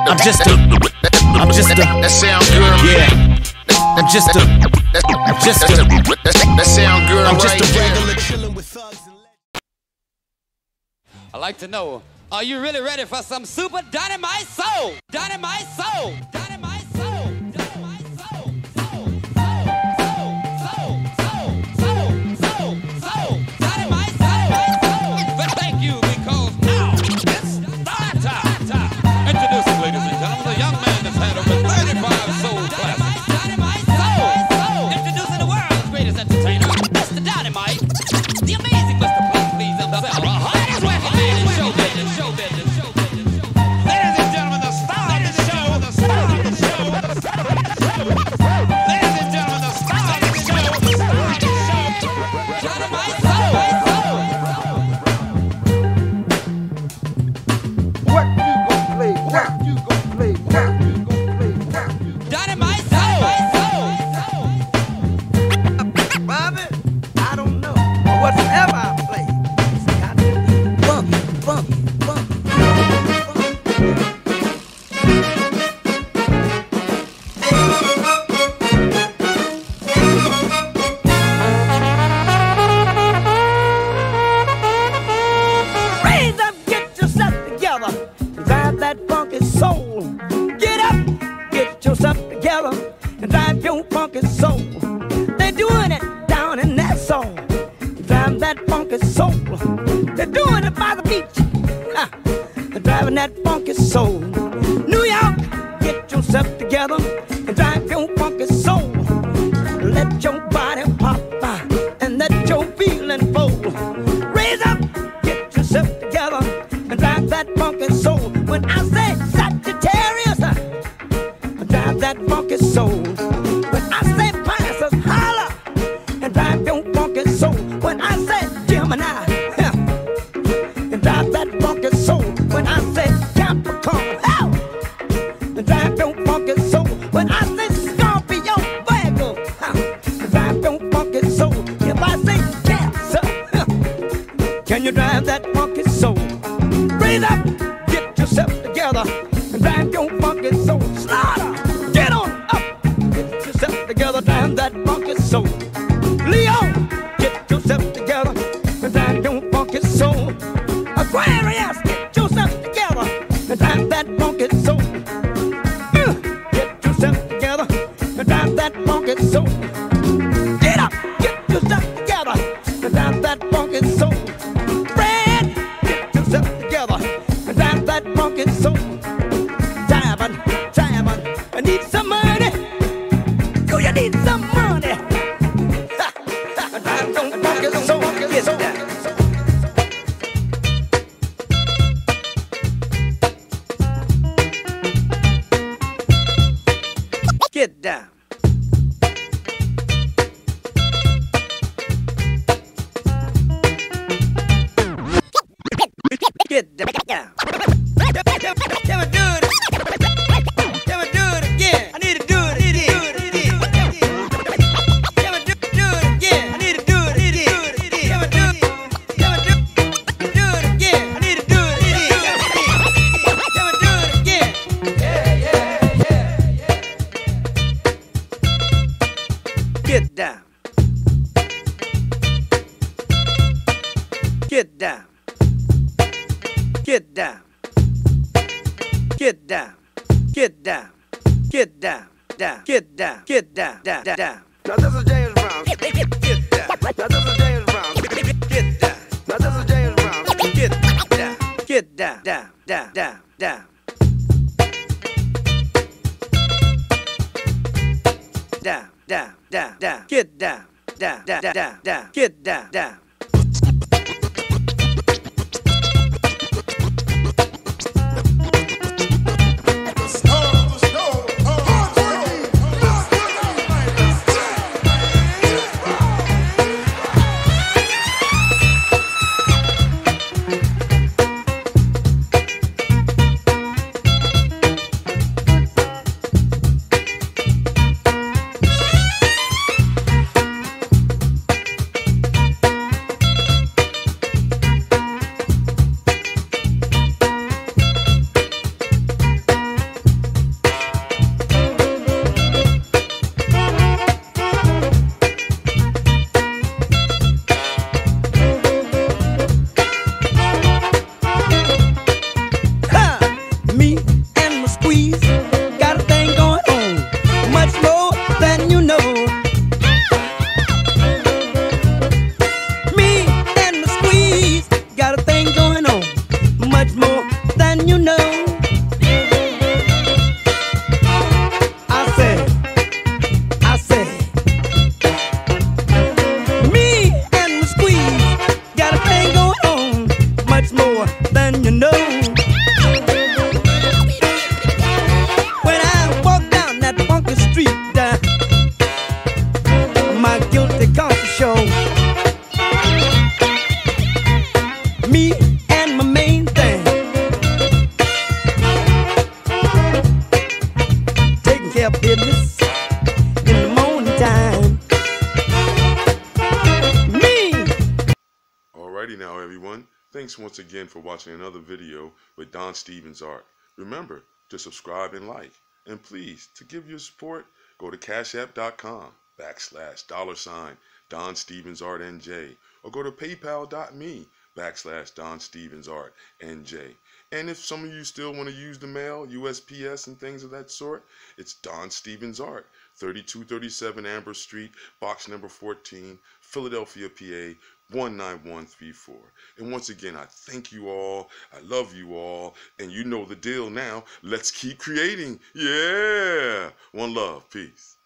I'm just a. That sound good. Yeah. I'm just a. That sound good. I'm just right a there. regular chillin' with thugs. I'd like to know, are you really ready for some super dynamite soul? Dynamite soul! Dynamite soul! Dynamite soul! Soul! Dynamite soul! But thank you, because now it's start time. Introducing, ladies and gentlemen, the young man that's had over 35 soul classics. Dynamite soul! Introducing the world's greatest entertainer, Mr. Dynamite, the amazing Mr. Please himself. Ladies and gentlemen, the star of the show, the star of the show, the star of the show. Ladies and gentlemen, the star of the show, the star of the show. Dynamite soul. What you gon' play? What you gon' play? What you gon' play? What you Dynamite soul. Bobby, I don't know. Whatever I play, it's got to be funky, funky, funky. Raise up, get yourself together, drive that funky soul. Get up, get yourself together, and drive your funky soul. They're doing it down in that song. Drive that funky soul. They're doing it by the beach. They're driving that funky soul. New York, get yourself together and drive your funky soul. Let your body pop and let your feeling flow. Raise up, get yourself together and drive that funky soul. When I say Sagittarius, drive that funky soul. When I say Pisces, holler and drive your funky soul. When I say Gemini, and drive that funky soul. When I say Capricorn, and drive your funky soul. When I say Scorpio, Virgo, and drive your funky soul. If I say Cancer, can you drive that funky soul? Raise up, get yourself together and drive your funky soul. Slaughter, get on up, get yourself together, drive that funky soul. Leo, get yourself together and drive your funky soul. Aquarius, get yourself together and drive that funky soul. Get yourself together and drive that funky soul. Get up, get yourself together and drive that funky soul. Fred, get yourself together and drive that funky soul. Diamond, I need some money. Do you need some money? Drive your funky soul. Get down. Get down. Get down. Can we do it? Can we do it again? I need to do it. Can we do it again? I need to do it. Can we do it again? I need to do it. Can we do it again? Get down. Get down. Get down. Get down. Get down. Get down. Down. Get down. Get down. Down. Down. Now this is James Brown. Get down. Now this is James Brown. Get down. Now this is James Brown. Get down. Get down. Down. Down. Down. Down. Down. Down. Down. Down. Get down. Down. Down. Down. Down. Get down. Down. thanks once again for watching another video with Don Stephens Art. Remember to subscribe and like. And please, to give your support, go to cashapp.com/$ Don Stephens Art NJ, or go to paypal.me/Don Stephens Art NJ. And if some of you still want to use the mail, USPS and things of that sort, it's Don Stephens Art, 3237 Amber Street, box number 14, Philadelphia, PA 19134. And once again, I thank you all, I love you all, and you know the deal now. Let's keep creating. Yeah! One love. Peace.